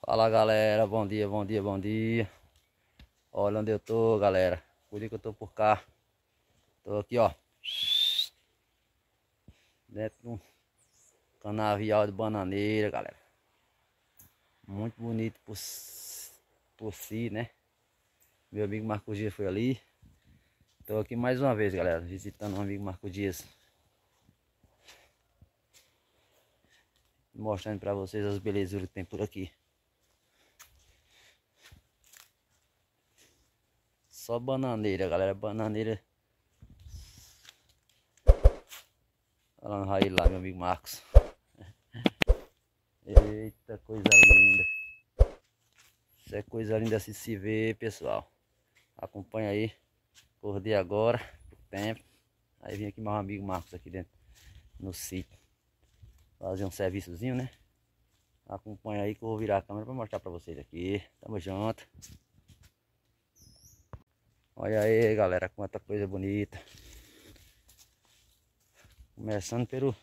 Fala galera, bom dia, bom dia, bom dia. Olha onde eu tô, galera. Cuide que eu tô por cá. Tô aqui, ó, dentro de um canavial de bananeira, galera. Muito bonito por si, né? Meu amigo Marcos Dias foi ali. Tô aqui mais uma vez, galera, visitando o amigo Marcos Dias. Mostrando pra vocês as belezuras que tem por aqui. Só bananeira, galera, bananeira. Falando aí lá, meu amigo Marcos. Eita, coisa linda. Isso é coisa linda assim se ver, pessoal. Acompanha aí. Acordei agora, por tempo. Aí vim aqui mais um amigo Marcos aqui dentro no sítio. Fazer um serviçozinho, né? Acompanha aí que eu vou virar a câmera para mostrar para vocês aqui. Tamo junto. Olha aí, galera, quanta coisa bonita. Começando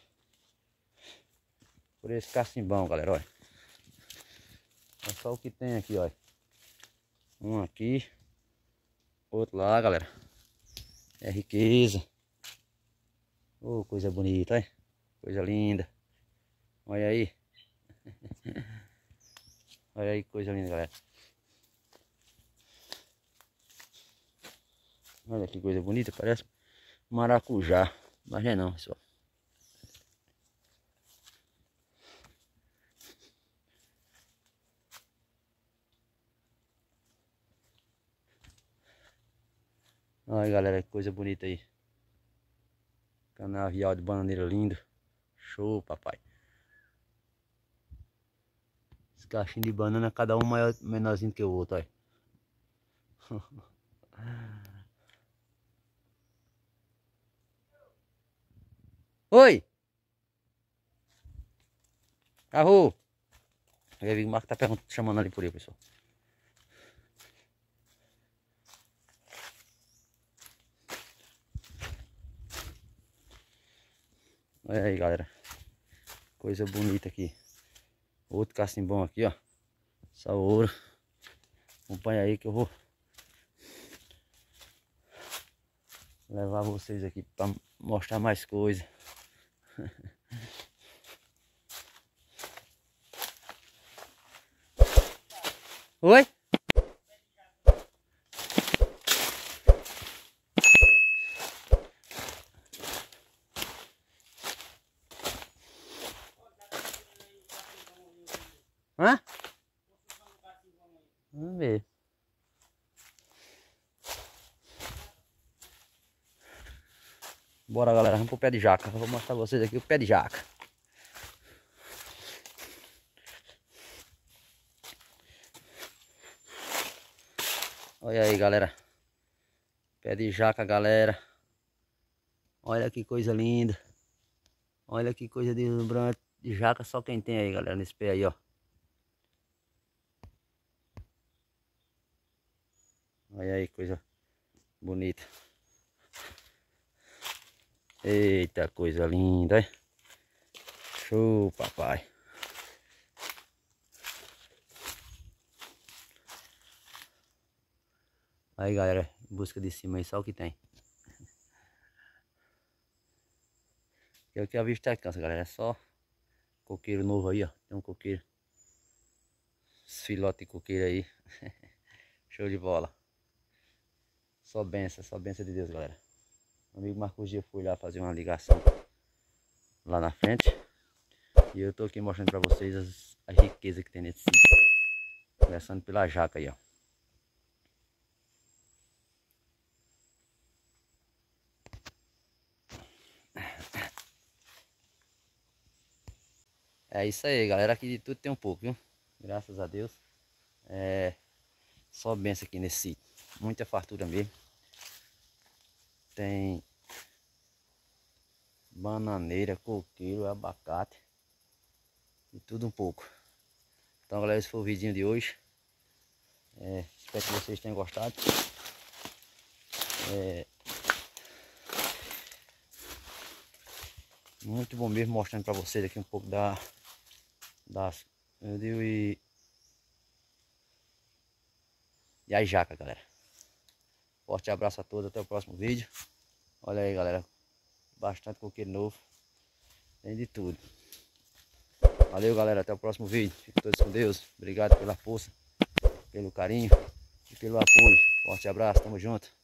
por esse cacimbão, galera, olha. É só o que tem aqui, olha. Um aqui, outro lá, galera. É riqueza. Oh, coisa bonita, olha. Coisa linda. Olha aí. Olha aí que coisa linda, galera. Olha que coisa bonita, parece maracujá. Mas não é não, pessoal. Olha, galera, que coisa bonita aí. Canavial de bananeira lindo. Show, papai. Esse cachinho de banana, cada um maior, menorzinho que o outro, olha. Oi! Arro! O Marco tá chamando ali por aí, pessoal. Olha aí, galera. Coisa bonita aqui. Outro cacimbão aqui, ó. Só ouro. Acompanha aí que eu vou levar vocês aqui para mostrar mais coisa. Oi? Hã? Vamos ver. Bora, galera, vamos pro pé de jaca. Vou mostrar pra vocês aqui o pé de jaca. Olha aí, galera. Pé de jaca, galera. Olha que coisa linda. Olha que coisa deslumbrante. De jaca só quem tem aí, galera, nesse pé aí, ó. Olha aí, coisa bonita. Eita, coisa linda, hein? Show, papai. Aí, galera, em busca de cima aí, só o que tem. Que é o que a vista cansa, galera. É só coqueiro novo aí, ó. Tem um coqueiro. Esse filhote de coqueiro aí. Show de bola. Só benção de Deus, galera. O amigo Marcos Dias foi lá fazer uma ligação lá na frente. E eu tô aqui mostrando pra vocês a riqueza que tem nesse sítio. Começando pela jaca aí, ó. É isso aí, galera. Aqui de tudo tem um pouco, viu? Graças a Deus. É só benção aqui nesse sítio. Muita fartura mesmo. Tem bananeira, coqueiro, abacate. E tudo um pouco. Então, galera, esse foi o vídeo de hoje. Espero que vocês tenham gostado. Muito bom mesmo, mostrando para vocês aqui um pouco das e as jacas, galera. Forte abraço a todos, até o próximo vídeo. Olha aí, galera, bastante coqueiro novo, tem de tudo. Valeu, galera, até o próximo vídeo. Fiquem todos com Deus. Obrigado pela força, pelo carinho e pelo apoio. Forte abraço, tamo junto.